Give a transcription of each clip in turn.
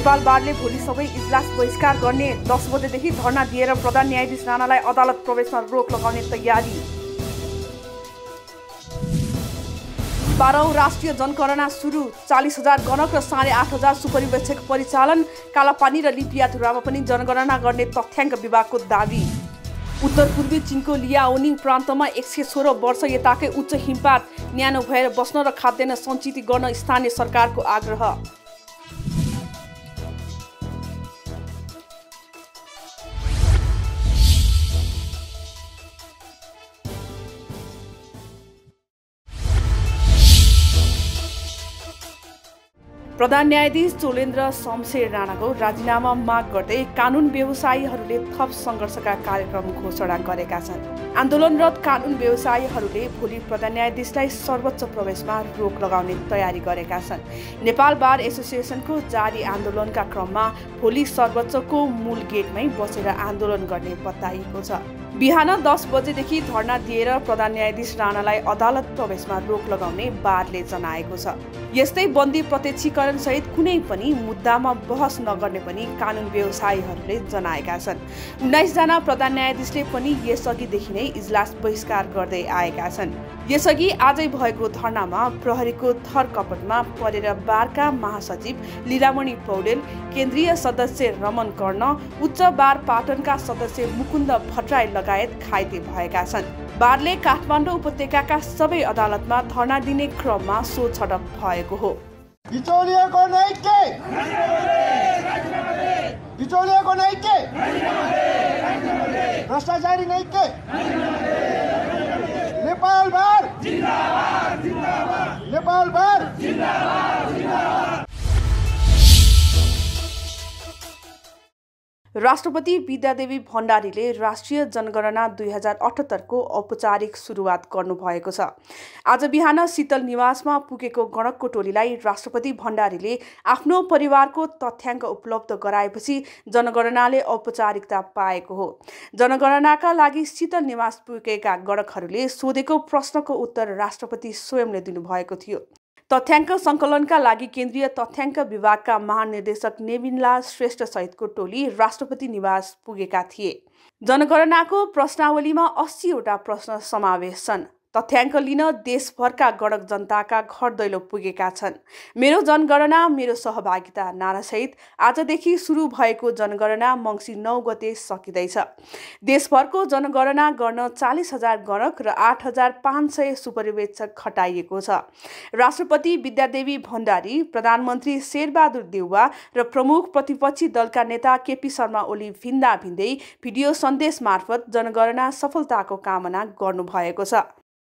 नेपाल बारले भोलि सबै इजलास बहिष्कार गर्ने 10 बजेदेखि धरना दिएर प्रधान न्यायाधीश राणालाई अदालत प्रवेशमा रोक लगाउने तयारी। 12औं राष्ट्रिय जनगणना सुरु, 40,000 गणक र 8,500 सुपरिवेक्षक परिचालन। कालापानी र लिपियाधुरामा पनि जनगणना गर्ने तथ्याङ्क विभागको दावी। उत्तर पूर्वी चीनको लियाओनिङ प्रान्तमा 116 वर्ष यताकै उच्च हिमपात, न्यानो भएर बस्न र खाद्यान्न सञ्चित गर्न स्थानीय सरकारको आग्रह। प्रधान न्यायाधीश चोलेन्द्र शमशेर राणाको राजीनामा माग गर्दै कानुन व्यवसायीहरूले थप सङ्घर्षका कार्यक्रम घोषणा गरेका छन्। आन्दोलनरत कानुन व्यवसायीहरूले भोलि प्रधान न्यायाधीशलाई सर्वोच्च प्रवेशमा रोक लगाउने तयारी गरेका छन्। नेपाल बार एसोसिएसनको जारी आन्दोलनका क्रममा भोलि सर्वोच्चको मूल गेटमै बसेर आन्दोलन गर्ने बताइएको छ। बिहान 10 बजेदेखि धरना दिएर प्रधान न्यायाधीश राणालाई अदालत प्रवेशमा रोक लगाउने बारले जनाएको छ। यस्तै बन्दी प्रत्यक्षीकरण सहित कुनै पनि मुद्दामा बहस नगर्ने पनि कानुन व्यवसायीहरूले जनाएका छन्। 19 जना प्रधान न्यायाधीशले पनि यसअघिदेखि नै इजलास बहिष्कार गर्दै आएका छन्। यसअघि आजै भएको धरनामा प्रहरीको थरकपटमा परेर बारका महासचिव लीलामणि पौडेल, केन्द्रीय सदस्य रमन कर्ण, उच्च बार पाटनका सदस्य मुकुन्द भट्टराई लगायत घाइते भएका छन्। बारले काठमाडौँ उपत्यकाका सबै अदालतमा धरना दिने क्रममा सो छडप भएको हो। बिचौलियाको नैक्य, बिचौलियाको नैक्य, भ्रष्टाचारी नैक्य, नेपाल बार जिन्दाबाद, जिन्दाबाद, नेपाल बार जिन्दाबाद, जिन्दाबाद। राष्ट्रपति विद्यादेवी भण्डारीले राष्ट्रिय जनगणना 2078 को औपचारिक सुरुवात गर्नुभएको छ। आज बिहान शीतल निवासमा पुगेको गणकको टोलीलाई राष्ट्रपति भण्डारीले आफ्नो परिवारको तथ्याङ्क उपलब्ध गराएपछि जनगणनाले औपचारिकता पाएको हो। जनगणनाका लागि शीतल निवास पुगेका गणकहरूले सोधेको प्रश्नको उत्तर राष्ट्रपति स्वयंले दिनुभएको थियो। तथ्याङ्क सङ्कलनका लागि केन्द्रीय तथ्याङ्क विभागका महानिर्देशक नेविनलाल श्रेष्ठ सहितको टोली राष्ट्रपति निवास पुगेका थिए। जनगणनाको प्रश्नावलीमा 80 वटा प्रश्न समावेश छन्। तथ्याङ्क लिन देशभरका गणक जनताका घर दैलो पुगेका छन्। मेरो जनगणना मेरो सहभागिता नारासहित आजदेखि सुरु भएको जनगणना मङ्सिर 9 गते सकिँदैछ। देशभरको जनगणना गर्न 40,000 गणक र 8,500 सुपरिवेक्षक खटाइएको छ। राष्ट्रपति विद्यादेवी भण्डारी, प्रधानमन्त्री शेरबहादुर देउवा र प्रमुख प्रतिपक्षी दलका नेता केपी शर्मा ओली भिन्दा भिन्दै भिडियो सन्देश मार्फत जनगणना सफलताको कामना गर्नुभएको छ।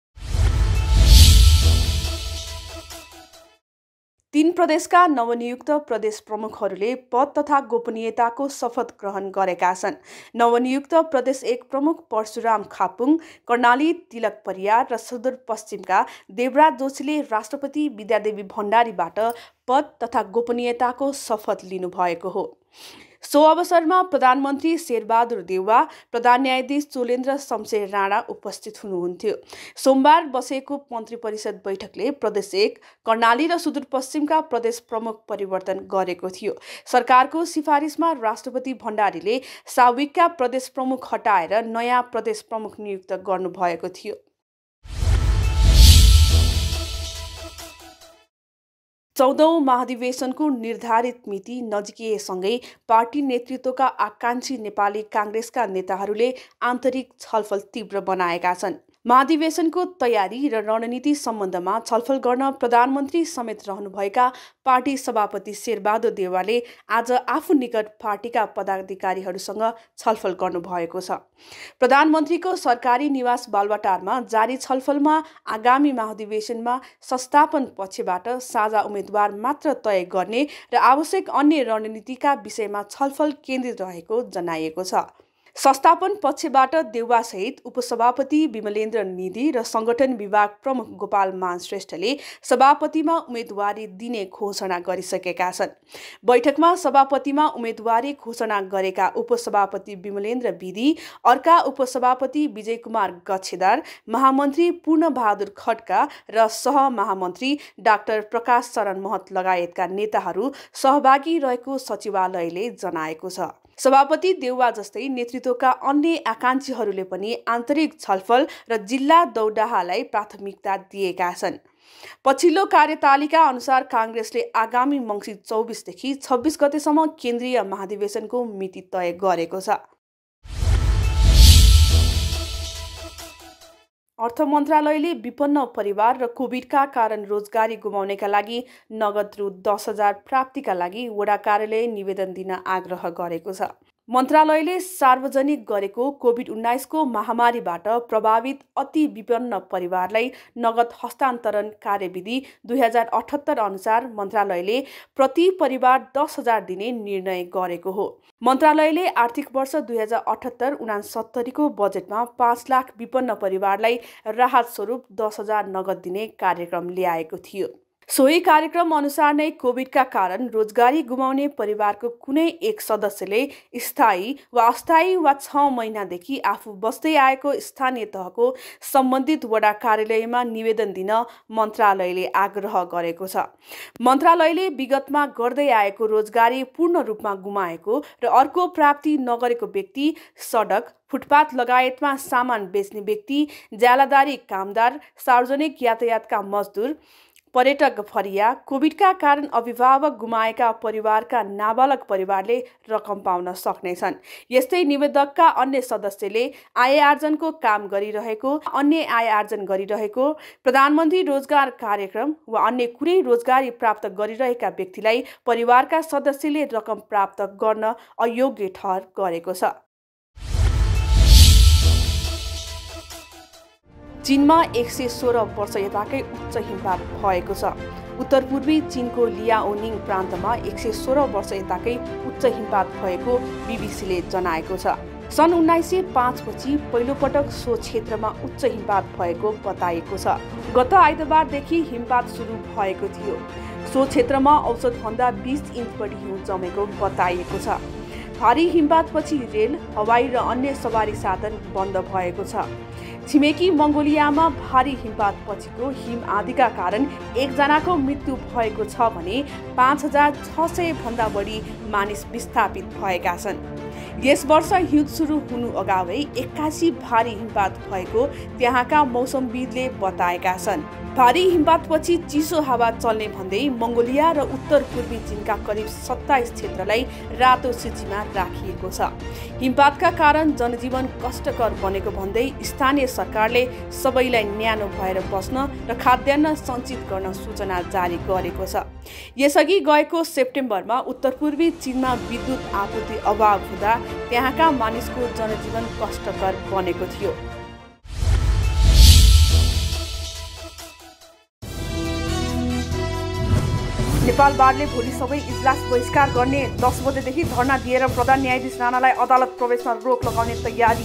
3 प्रदेशका नवनियुक्त प्रदेश प्रमुखहरूले पद तथा गोपनीयताको शपथ ग्रहण गरेका छन्। नवनियुक्त प्रदेश 1 प्रमुख परशुराम खापुङ, कर्णाली तिलक परियार र सुदूरपश्चिमका देवराज जोशीले राष्ट्रपति विद्यादेवी भण्डारीबाट पद तथा गोपनीयताको शपथ लिनुभएको हो। सो अवसरमा प्रधानमन्त्री शेरबहादुर देउवा, प्रधान न्यायाधीश चोलेन्द्र शमशेर राणा उपस्थित हुनुहुन्थ्यो। सोमबार बसेको मन्त्री परिषद बैठकले प्रदेश 1, कर्णाली र सुदूरपश्चिमका प्रदेश प्रमुख परिवर्तन गरेको थियो। सरकारको सिफारिसमा राष्ट्रपति भण्डारीले साविकका प्रदेश प्रमुख हटाएर नयाँ प्रदेश प्रमुख नियुक्त गर्नुभएको थियो। चौधौं महाधिवेशनको निर्धारित मिति नजिकिएसँगै पार्टी नेतृत्वका आकाङ्क्षी नेपाली काङ्ग्रेसका नेताहरूले आन्तरिक छलफल तीव्र बनाएका छन्। महाधिवेशनको तयारी र रणनीति सम्बन्धमा छलफल गर्न प्रधानमन्त्री समेत रहनुभएका पार्टी सभापति शेरबहादुर देउवाले आज आफू निकट पार्टीका पदाधिकारीहरूसँग छलफल गर्नुभएको छ। प्रधानमन्त्रीको सरकारी निवास बालुवाटारमा जारी छलफलमा आगामी महाधिवेशनमा संस्थापन पक्षबाट साझा उम्मेद्वार मात्र तय गर्ने र आवश्यक अन्य रणनीतिका विषयमा छलफल केन्द्रित रहेको जनाइएको छ। संस्थापन पक्षबाट देउवासहित उपसभापति विमलेन्द्र निधि र संगठन विभाग प्रमुख गोपाल मान श्रेष्ठले सभापतिमा उम्मेदवारी दिने घोषणा गरिसकेका छन्। बैठकमा सभापतिमा उम्मेदवारी घोषणा गरेका उपसभापति विमलेन्द्र विधि, अर्का उपसभापति विजय कुमार गच्छेदार, महामन्त्री पूर्णबहादुर खड्का र सहमहामन्त्री डाक्टर प्रकाश शरण महत लगायतका नेताहरू सहभागी रहेको सचिवालयले जनाएको छ। सभापति देउवा जस्तै नेतृत्वका अन्य आकांक्षीहरूले पनि आन्तरिक छलफल र जिल्ला दौडाहालाई प्राथमिकता दिएका छन्। पछिल्लो कार्यतालिका अनुसार कांग्रेसले आगामी मङ्सिर 24 देखि 26 गतेसम्म केन्द्रीय महाधिवेशनको मिति तय गरेको छ। अर्थ मन्त्रालयले विपन्न परिवार र कोभिडका कारण रोजगारी गुमाउनेका लागि नगद रु 10,000 प्राप्तिका लागि वडा कार्यालय निवेदन दिन आग्रह गरेको छ। मन्त्रालयले सार्वजनिक गरेको कोभिड-19 को महामारीबाट प्रभावित अति विपन्न परिवारलाई नगद हस्तान्तरण कार्यविधि 2078 अनुसार मन्त्रालयले प्रति परिवार 10,000 दिने निर्णय गरेको हो। मन्त्रालयले आर्थिक वर्ष 2078-69 को बजेटमा 5 लाख विपन्न परिवारलाई राहत स्वरूप 10,000 नगद दिने कार्यक्रम ल्याएको थियो। सोही कार्यक्रम अनुसार नै कोभिडका कारण रोजगारी गुमाउने परिवारको कुनै एक सदस्यले स्थायी वा अस्थायी वा 6 महिनादेखि आफू बस्दै आएको स्थानीय तहको सम्बन्धित वडा कार्यालयमा निवेदन दिन मन्त्रालयले आग्रह गरेको छ। मन्त्रालयले विगतमा गर्दै आएको रोजगारी पूर्ण रूपमा गुमाएको र अर्को प्राप्ति नगरेको व्यक्ति, सडक फुटपाथ लगायतमा सामान बेच्ने व्यक्ति, ज्यालादारी कामदार, सार्वजनिक यातायातका मजदुर, पर्यटक फरिया, कोभिडका कारण अभिभावक गुमाएका परिवारका नाबालक परिवारले रकम पाउन सक्नेछन्। यस्तै निवेदकका अन्य सदस्यले आय आर्जनको काम गरिरहेको, अन्य आय आर्जन गरिरहेको, प्रधानमन्त्री रोजगार कार्यक्रम वा अन्य कुनै रोजगारी प्राप्त गरिरहेका व्यक्तिलाई परिवारका सदस्यले रकम प्राप्त गर्न अयोग्य ठहर गरेको छ। चीनमा 116 वर्ष यताकै उच्च हिमपात भएको छ। उत्तर पूर्वी चीनको लियाओनिङ प्रान्तमा 116 वर्ष यताकै उच्च हिमपात भएको बीबीसीले जनाएको छ। सन् 1905 पछि पहिलो पटक सो क्षेत्रमा उच्च हिमपात भएको बताइएको छ। गत आइतबारदेखि हिमपात सुरु भएको थियो। सो क्षेत्रमा औसतभन्दा 20 इन्च बढी हिउँ जमेको बताइएको छ। भारी हिमपातपछि रेल, हवाई र अन्य सवारी साधन बन्द भएको छ। छिमेकी मङ्गोलियामा भारी हिमपातपछिको हिम आँधीका कारण एकजनाको मृत्यु भएको छ भने 5,600 भन्दा बढी मानिस विस्थापित भएका छन्। यस वर्ष हिउँ सुरु हुनु अगावै 81 भारी हिमपात भएको त्यहाँका मौसमविदले बताएका छन्। भारी हिमपातपछि चिसो हावा चल्ने भन्दै मङ्गोलिया र उत्तर पूर्वी चीनका करिब 27 क्षेत्रलाई रातो सूचीमा राखिएको छ। हिमपातका कारण जनजीवन कष्टकर बनेको भन्दै स्थानीय सरकारले सबैलाई न्यानो भएर बस्न र खाद्यान्न सञ्चित गर्न सूचना जारी गरेको छ। यसअघि गएको सेप्टेम्बरमा उत्तर पूर्वी चीनमा विद्युत आपूर्ति अभाव हुँदा त्यहाँका मानिसको जनजीवन कष्टकर बनेको थियो। नेपाल बारले भोलि सबै इजलास बहिष्कार गर्ने, 10 बजेदेखि धरना दिएर प्रधान न्यायाधीश राणालाई अदालत प्रवेशमा रोक लगाउने तयारी।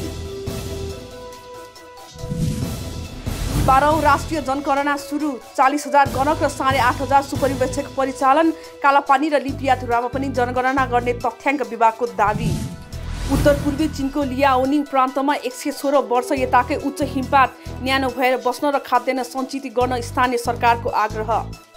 12औं राष्ट्रिय जनगणना सुरु, 40,000 गणक र 8,500 सुपरिवेक्षक परिचालन। कालापानी र लिपियाधुरामा पनि जनगणना गर्ने तथ्याङ्क विभागको दावी। उत्तर पूर्वी चीनको लियाओनिङ प्रान्तमा 116 वर्ष यताकै उच्च हिमपात, न्यानो भएर बस्न र खाद्यान्न सञ्चित गर्न स्थानीय सरकारको आग्रह।